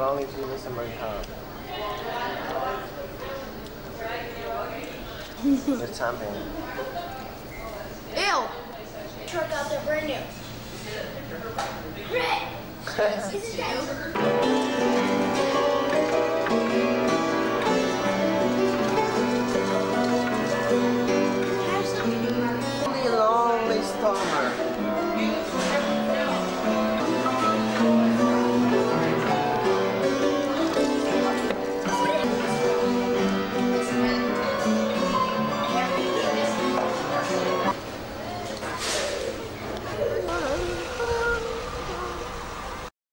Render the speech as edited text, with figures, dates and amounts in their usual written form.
only do this in my car. It's tamping. Ew! Truck out there brand new. Isn't that